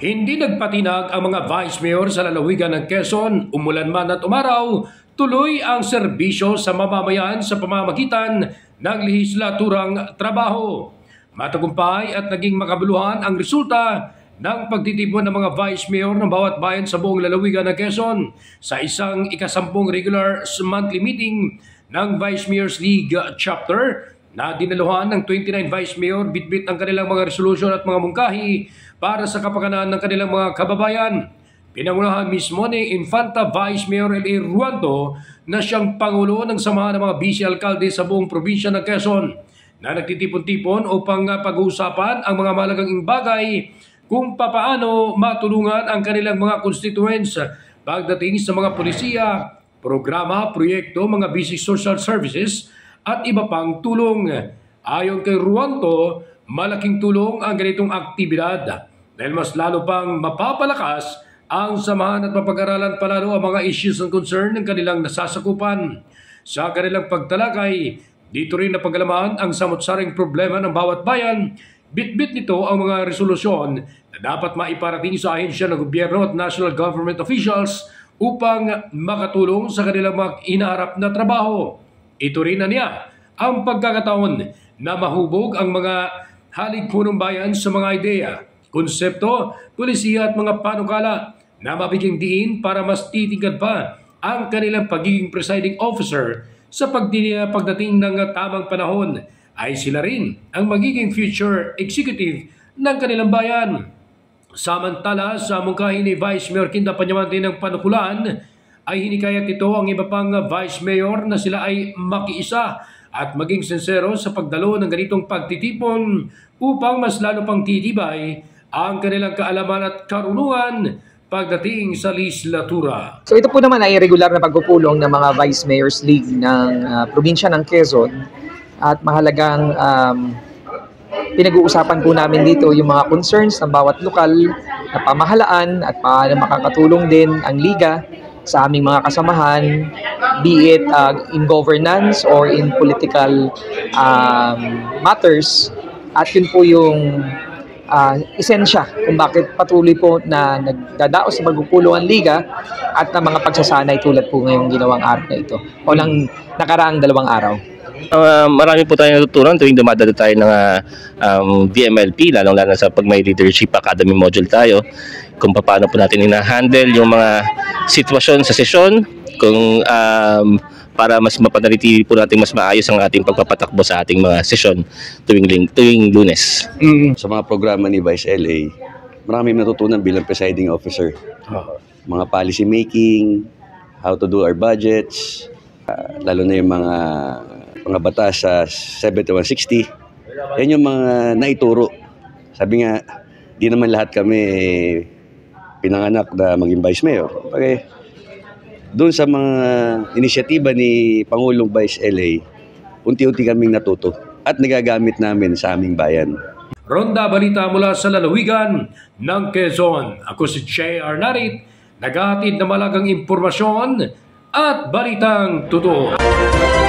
Hindi nagpatinag ang mga vice mayor sa lalawigan ng Quezon, umulan man at umaraw, tuloy ang serbisyo sa mamamayan sa pamamagitan ng lehislaturang trabaho. Matagumpay at naging makabuluhan ang resulta ng pagtitipon ng mga vice mayor ng bawat bayan sa buong lalawigan ng Quezon sa isang ikasampung regular monthly meeting ng Vice Mayor's League Chapter na dinaluhan ng 29 vice mayor bitbit ang kanilang mga resolusyon at mga mungkahi para sa kapakanan ng kanilang mga kababayan. Pinangunahan mismo ni Infanta Vice Mayor L.A. Ruanto na siyang pangulo ng samahan ng mga vice-alkalde sa buong probinsya ng Quezon na nagtitipon-tipon upang pag-uusapan ang mga malagang bagay kung papaano matulungan ang kanilang mga constituents pagdating sa mga polisiya, programa, proyekto, mga basic social services at iba pang tulong. Ayon kay Ruanto, malaking tulong ang ganitong aktibidad dahil mas lalo pang mapapalakas ang samahan at mapag-aralan palalo ang mga issues and concern ng kanilang nasasakupan. Sa kanilang pagtalakay, dito rin napag-alaman ang samot-saring problema ng bawat bayan. Bit-bit nito ang mga resolusyon na dapat maiparating sa ahensya ng gobyerno at national government officials upang makatulong sa kanilang mga inaharap na trabaho. Ito rin na niya ang pagkakataon na mahubog ang mga haligpunong bayan sa mga ideya, konsepto, polisiya at mga panukala na mabigyang diin para mas titigad pa ang kanilang pagiging presiding officer sa pagdating ng tamang panahon ay sila rin ang magiging future executive ng kanilang bayan. Samantala sa mungkahi ni Vice Mayor Kinda Panyamante ng panukulan ay hinikayat ito ang iba pang Vice Mayor na sila ay makiisa at maging sincero sa pagdalo ng ganitong pagtitipon upang mas lalo pang titibay ang kanilang kaalaman at karunungan pagdating sa legislatura. So ito po naman ay regular na pagpupulong ng mga Vice Mayor's League ng probinsya ng Quezon at mahalagang pinag-uusapan po namin dito yung mga concerns ng bawat lokal na pamahalaan at paano makakatulong din ang liga sa aming mga kasamahan, be it in governance or in political matters. At yun po yung esensya kung bakit patuloy po na nagdadaos sa pagpupulong ang liga at ng mga pagsasanay tulad po ngayong ginawang araw na ito o ng nakaraang 2 araw. Marami po tayong natutunan tuwing dumadalo tayo ng VMLP, lalong-lalo sa pag may Leadership Academy module tayo, kung paano po natin ina-handle yung mga sitwasyon sa sesyon, kung para mas mapanatili po natin mas maayos ang ating pagpapatakbo sa ating mga sesyon tuwing Lunes. Sa mga programa ni Vice LA, marami natutunan bilang presiding officer. Mga policy making, how to do our budgets, lalo na yung mga batas sa 7160. Yan yung mga naituro. Sabi nga, di naman lahat kami pinanganak na maging Vice Mayor. Okay. Doon sa mga inisyatiba ni Pangulong Vice LA, unti-unti kaming natuto at nagagamit namin sa aming bayan. Ronda Balita mula sa lalawigan ng Quezon. Ako si J.R. Narit, naghahatid na malagang impormasyon at balitang totoo.